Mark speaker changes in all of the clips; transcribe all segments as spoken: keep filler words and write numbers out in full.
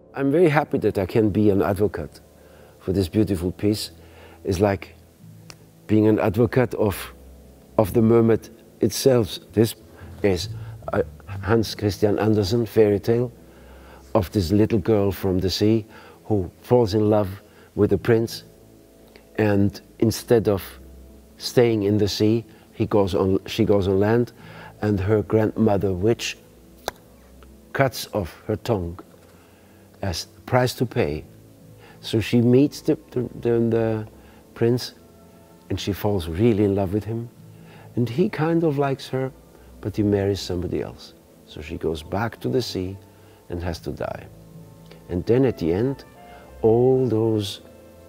Speaker 1: I'm very happy that I can be an advocate for this beautiful piece. It's like being an advocate of, of the Mermaid itself. This is a Hans Christian Andersen fairy tale of this little girl from the sea who falls in love with a prince, and instead of staying in the sea, he goes on, she goes on land, and her grandmother witch cuts off her tongue as the price to pay. So she meets the, the, the, the prince, and she falls really in love with him, and he kind of likes her, but he marries somebody else. So she goes back to the sea and has to die. And then at the end, all those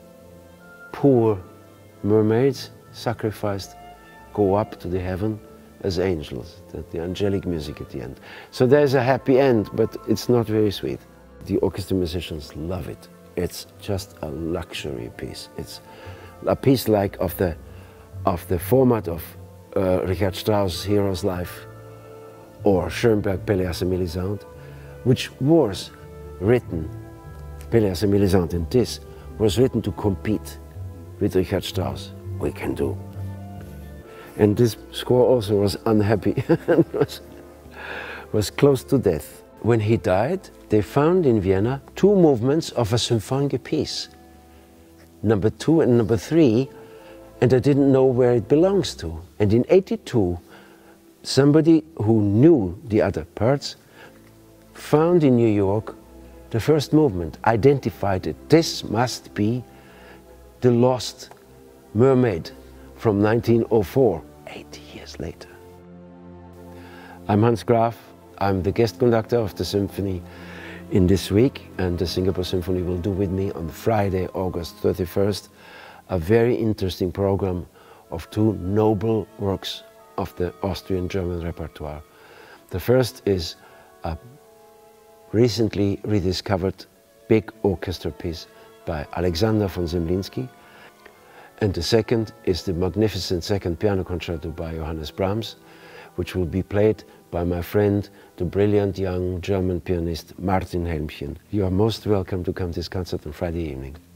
Speaker 1: poor mermaids sacrificed go up to the heaven as angels, the, the angelic music at the end. So there's a happy end, but it's not very sweet. The orchestra musicians love it. It's just a luxury piece. It's a piece like of the, of the format of uh, Richard Strauss' Hero's Life or Schoenberg Pelléas et Mélisande, which was written, Pelléas et Mélisande, and this was written to compete with Richard Strauss. We can do. And this score also was unhappy and was, was close to death. When he died, they found in Vienna two movements of a symphonic piece, number two and number three, and I didn't know where it belongs to. And in eighty-two, somebody who knew the other parts found in New York the first movement, identified it. This must be the Lost Mermaid from nineteen oh four, eighty years later. I'm Hans Graf. I'm the guest conductor of the symphony in this week, and the Singapore Symphony will do with me on Friday, August thirty-first, a very interesting program of two noble works of the Austrian-German repertoire. The first is a recently rediscovered big orchestra piece by Alexander von Zemlinsky, and the second is the magnificent second piano concerto by Johannes Brahms, which will be played by my friend, the brilliant young German pianist Martin Helmchen. You are most welcome to come to this concert on Friday evening.